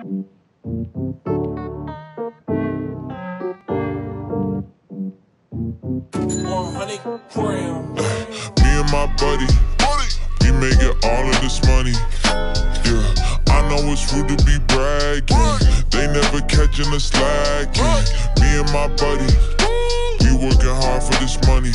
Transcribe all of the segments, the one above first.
Me and my buddy, we make it all of this money. Yeah, I know it's rude to be bragging. They never catching us slacking. Me and my buddy, we working hard for this money.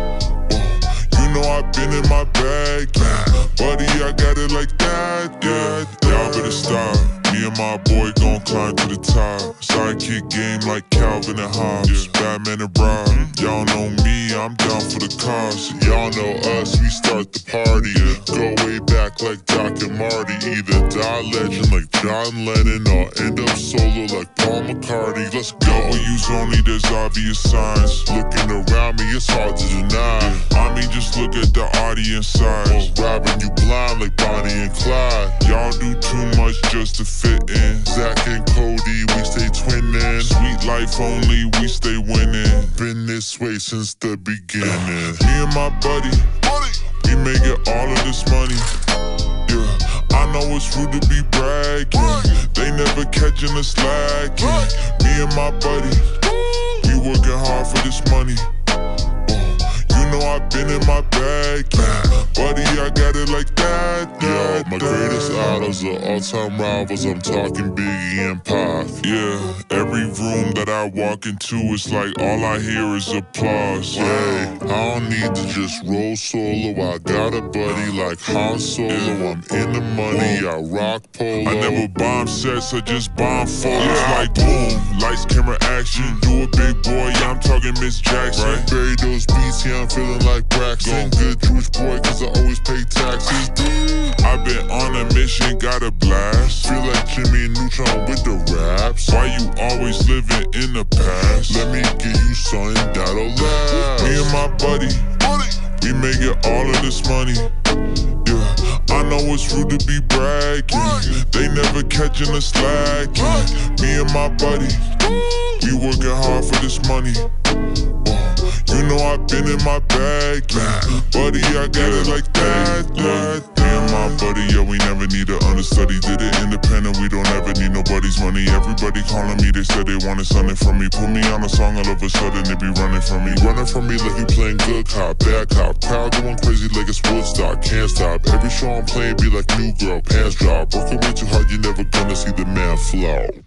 You know I've been in my bag, yeah. Buddy, I got it like that, yeah. Y'all better stop. Me and my boy gon' climb to the top. Sidekick game like Calvin and Hobbes, Batman and Rob. Y'all know me, I'm down for the cause. Y'all know us, we start the party. Go way back like Doc and Marty. Either die legend like John Lennon or end up solo like Paul McCartney. Let's go. W's only, there's obvious signs. Looking around me, it's hard to deny. I mean, just look at the audience size. Robbing you blind like Bonnie and Clyde. Y'all do too much just to fit in. Zach and Cody, we stay twinning. Sweet life only, we stay winning. Been this way since the beginning. Me and my buddy, we make it all of this money. Yeah, I know it's rude to be bragging. They never catching us slacking. Me and my buddy, we working hard for this money. You know I've been in my bag, yeah. Buddy, I got it like that, yeah. Yo, my greatest idols are all-time rivals. I'm talking Biggie and Pac. Yeah, every room that I walk into, it's like all I hear is applause. Yeah, I don't need to just roll solo. I got a buddy like Han Solo. I'm in the money, I rock polo. I never bomb sets, I just bomb foes. It's like boom, lights, camera, action. Do it, big boy, yeah, I'm talking Miss Jackson. Bury those beats, yeah, I'm feeling like Braxton. Good Jewish boy, cause I always pay taxes. I've been on a mission, got a blast. Feel like Jimmy Neutron with the raps. Why you always living in the past? Let me give you something that'll last. Me and my buddy, we make it all of this money. Yeah, I know it's rude to be bragging. They never catching us slacking. Me and my buddy, we working hard for this money. You know I've been in my bag, yeah. Buddy, I got it like that, yeah. Me and my buddy, yeah, we never need to understudy. Did it independent, we don't ever need nobody's money. Everybody calling me, they said they wanted something from me. Put me on a song, all of a sudden they be running from me. Running from me like you playing good cop, bad cop. Crowd going crazy like it's Woodstock, can't stop. Every show I'm playing be like new girl, pants drop. Working way too hard, you're never gonna see the man flow.